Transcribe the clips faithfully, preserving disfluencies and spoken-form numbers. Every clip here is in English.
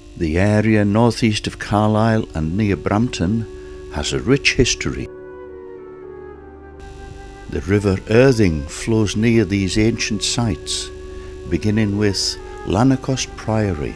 The area northeast of Carlisle and near Brampton has a rich history. The River Irthing flows near these ancient sites, beginning with Lanercost Priory.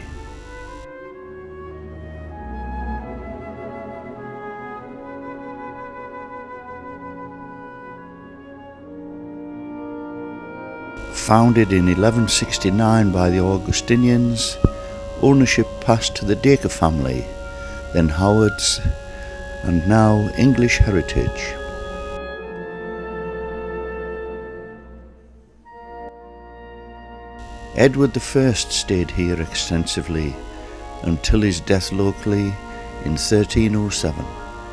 Founded in eleven sixty-nine by the Augustinians, ownership passed to the Dacre family, then Howards, and now English heritage. Edward the First stayed here extensively until his death locally in thirteen oh seven.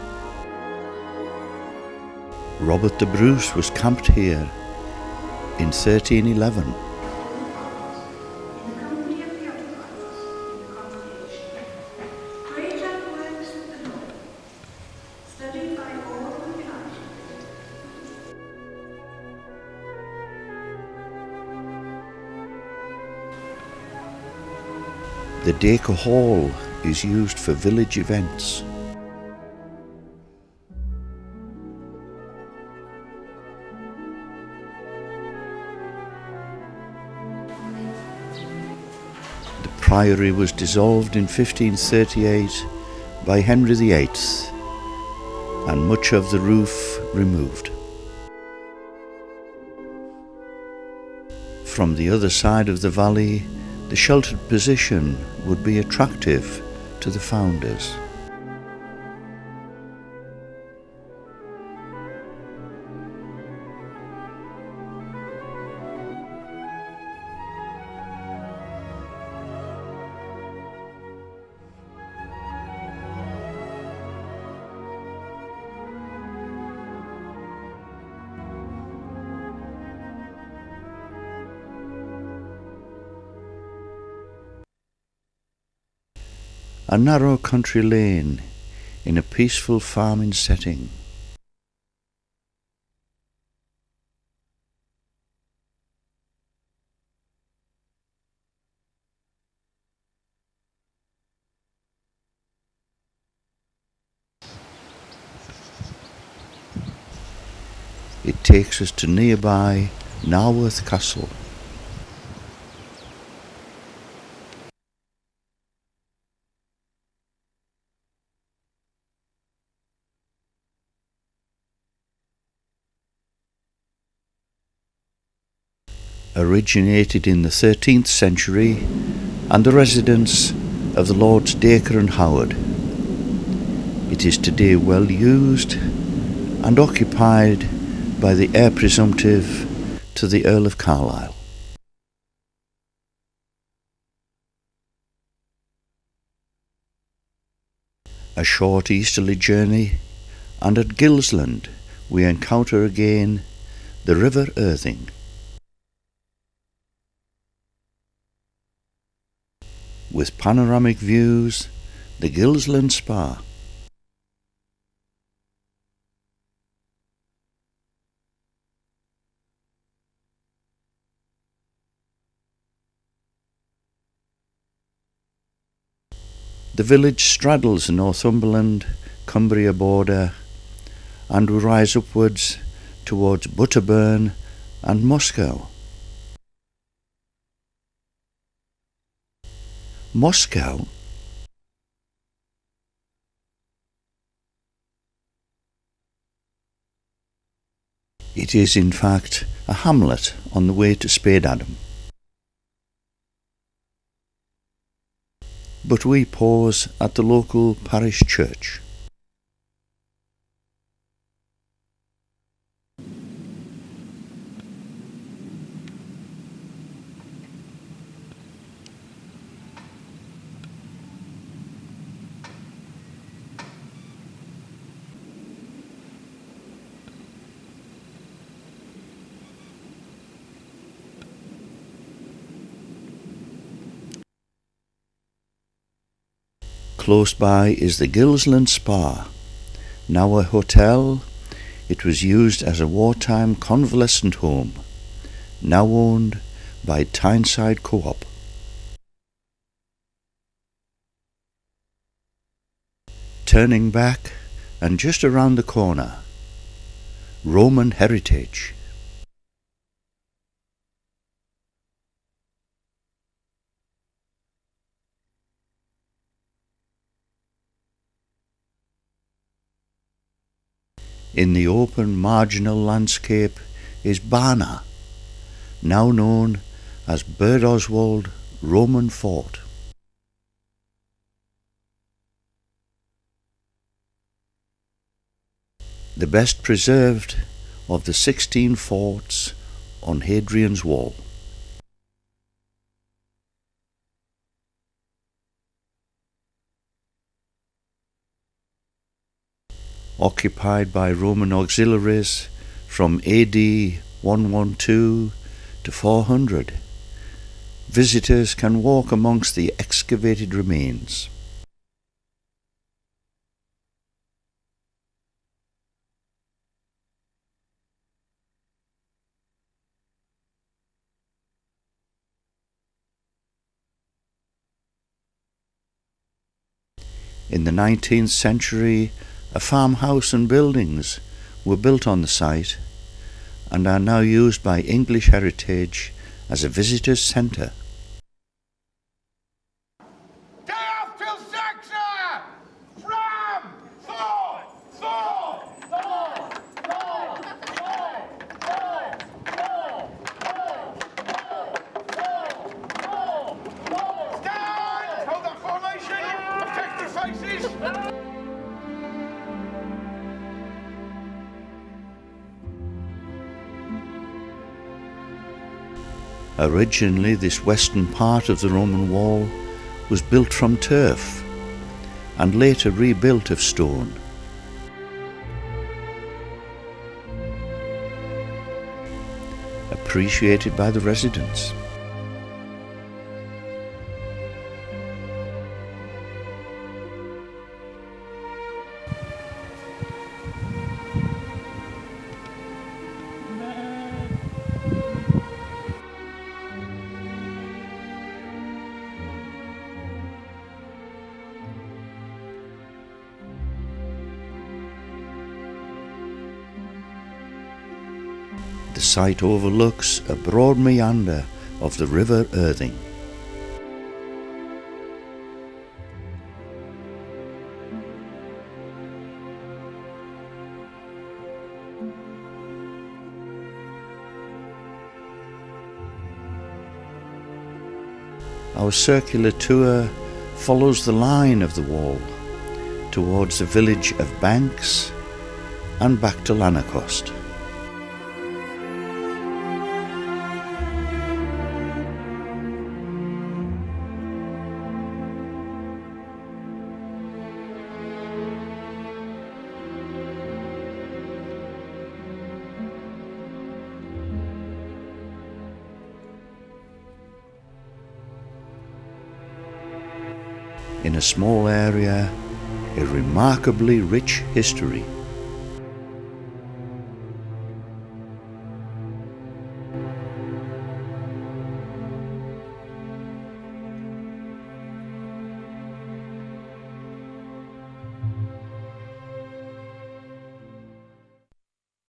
Robert the Bruce was camped here in thirteen eleven. The Dacre Hall is used for village events. The priory was dissolved in fifteen thirty-eight by Henry the Eighth and much of the roof removed. From the other side of the valley, the sheltered position would be attractive to the founders. A narrow country lane in a peaceful farming setting. It takes us to nearby Narworth Castle. Originated in the thirteenth century and the residence of the Lords Dacre and Howard. It is today well used and occupied by the heir presumptive to the Earl of Carlisle. A short easterly journey, and at Gilsland we encounter again the River Irthing. With panoramic views, the Gilsland Spa. The village straddles the Northumberland-Cumbria border, and we rise upwards towards Butterburn and Moscow. Moscow? It is in fact a hamlet on the way to Spadeadam. But we pause at the local parish church. Close by is the Gilsland Spa, now a hotel. It was used as a wartime convalescent home, now owned by Tyneside Co-op. Turning back and just around the corner, Roman heritage. In the open marginal landscape is Barna, now known as Birdoswald Roman Fort. The best preserved of the sixteen forts on Hadrian's Wall. Occupied by Roman auxiliaries from A D one twelve to four hundred, visitors can walk amongst the excavated remains. In the nineteenth century, a farmhouse and buildings were built on the site and are now used by English Heritage as a visitors' centre. Originally, this western part of the Roman wall was built from turf and later rebuilt of stone. Appreciated by the residents. The site overlooks a broad meander of the River Irthing. Our circular tour follows the line of the wall towards the village of Banks and back to Lanercost. In a small area, a remarkably rich history.